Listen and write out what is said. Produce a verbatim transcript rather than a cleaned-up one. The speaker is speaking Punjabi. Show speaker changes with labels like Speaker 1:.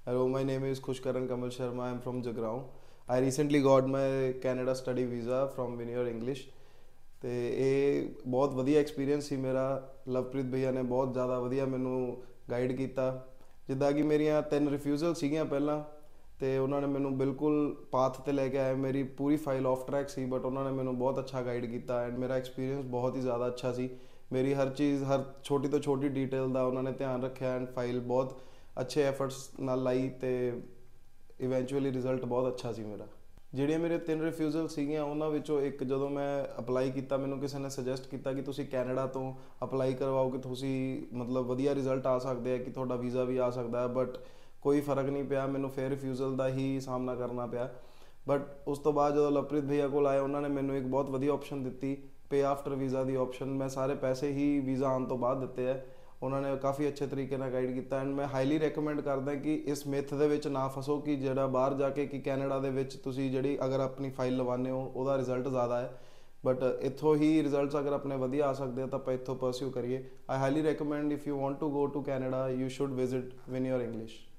Speaker 1: Hello, my name is Khushkaran Kamal Sharma. I'm from Jagrao. I recently got my Canada study visa from Veneer English. ਤੇ ਇਹ ਬਹੁਤ ਵਧੀਆ ਐਕਸਪੀਰੀਅੰਸ ਸੀ ਮੇਰਾ। ਲਵਪ੍ਰੀਤ ਭਈਆ ਨੇ ਬਹੁਤ ਜ਼ਿਆਦਾ ਵਧੀਆ ਮੈਨੂੰ ਗਾਈਡ ਕੀਤਾ। ਜਿੱਦਾਂ ਕਿ ਮੇਰੀਆਂ ਤਿੰਨ ਰਿਫਿਊਜ਼ਲ ਸੀਗੀਆਂ ਪਹਿਲਾਂ, ਤੇ ਉਹਨਾਂ ਨੇ ਮੈਨੂੰ ਬਿਲਕੁਲ ਪਾਥ ਤੇ ਲੈ ਕੇ ਆਏ। ਮੇਰੀ ਪੂਰੀ ਫਾਈਲ ਆਫ ਟਰੈਕ ਸੀ, ਬਟ ਉਹਨਾਂ ਨੇ ਮੈਨੂੰ ਬਹੁਤ ਅੱਛਾ ਗਾਈਡ ਕੀਤਾ ਐਂਡ ਮੇਰਾ ਐਕਸਪੀਰੀਅੰਸ ਬਹੁਤ ਹੀ ਜ਼ਿਆਦਾ ਅੱਛਾ ਸੀ। ਮੇਰੀ ਹਰ ਚੀਜ਼, ਹਰ ਛੋਟੀ ਤੋਂ ਛੋਟੀ ਡਿਟੇਲ ਦਾ ਉਹਨਾਂ ਨੇ ਧਿਆਨ ਰੱਖਿਆ ਐਂਡ ਫਾਈਲ ਬਹੁਤ ਅੱਛੇ ਐਫਰਟਸ ਨਾਲ ਲਾਈ, ਤੇ ਇਵੈਂਚੁਅਲੀ ਰਿਜ਼ਲਟ ਬਹੁਤ ਅੱਛਾ ਸੀ ਮੇਰਾ। ਜਿਹੜੀਆਂ ਮੇਰੇ ਤਿੰਨ ਰਿਫਿਊਜ਼ਲ ਸੀਗੀਆਂ, ਉਹਨਾਂ ਵਿੱਚੋਂ ਇੱਕ ਜਦੋਂ ਮੈਂ ਅਪਲਾਈ ਕੀਤਾ, ਮੈਨੂੰ ਕਿਸੇ ਨੇ ਸੁਜੈਸਟ ਕੀਤਾ ਕਿ ਤੁਸੀਂ ਕੈਨੇਡਾ ਤੋਂ ਅਪਲਾਈ ਕਰਵਾਓ ਕਿ ਤੁਸੀਂ ਮਤਲਬ ਵਧੀਆ ਰਿਜ਼ਲਟ ਆ ਸਕਦੇ ਆ, ਕਿ ਤੁਹਾਡਾ ਵੀਜ਼ਾ ਵੀ ਆ ਸਕਦਾ ਹੈ। ਬਟ ਕੋਈ ਫਰਕ ਨਹੀਂ ਪਿਆ, ਮੈਨੂੰ ਫਿਰ ਰਿਫਿਊਜ਼ਲ ਦਾ ਹੀ ਸਾਹਮਣਾ ਕਰਨਾ ਪਿਆ। ਬਟ ਉਸ ਤੋਂ ਬਾਅਦ ਜਦੋਂ ਲਵਪ੍ਰੀਤ ਭਈਆ ਕੋਲ ਆਏ, ਉਹਨਾਂ ਨੇ ਮੈਨੂੰ ਇੱਕ ਬਹੁਤ ਵਧੀਆ ਆਪਸ਼ਨ ਦਿੱਤੀ, ਪੇ ਆਫਟਰ ਵੀਜ਼ਾ ਦੀ ਆਪਸ਼ਨ। ਮੈਂ ਸਾਰੇ ਪੈਸੇ ਹੀ ਵੀਜ਼ਾ ਆਉਣ ਤੋਂ ਬਾਅਦ ਦਿੱਤੇ ਹੈ। ਉਹਨਾਂ ਨੇ ਕਾਫੀ ਅੱਛੇ ਤਰੀਕੇ ਨਾਲ ਗਾਈਡ ਕੀਤਾ ਐਂਡ ਮੈਂ ਹਾਈਲੀ ਰეკਮੈਂਡ ਕਰਦਾ ਕਿ ਇਸ ਮਿਥ ਦੇ ਵਿੱਚ ਨਾ ਫਸੋ ਕਿ ਜਿਹੜਾ ਬਾਹਰ ਜਾ ਕੇ ਕਿ ਕੈਨੇਡਾ ਦੇ ਵਿੱਚ ਤੁਸੀਂ ਜਿਹੜੀ ਅਗਰ ਆਪਣੀ ਫਾਈਲ ਲਵਾਉਂਦੇ ਹੋ ਉਹਦਾ ਰਿਜ਼ਲਟ ਜ਼ਿਆਦਾ ਹੈ। ਬਟ ਇੱਥੋਂ ਹੀ ਰਿਜ਼ਲਟਸ ਅਗਰ ਆਪਣੇ ਵਧੀਆ ਆ ਸਕਦੇ ਆ ਤਾਂ ਆਪਾਂ ਇੱਥੋਂ ਪਰਸਿਊ ਕਰੀਏ। I highly recommend if you want to go to Canada, you should visit Veneer English।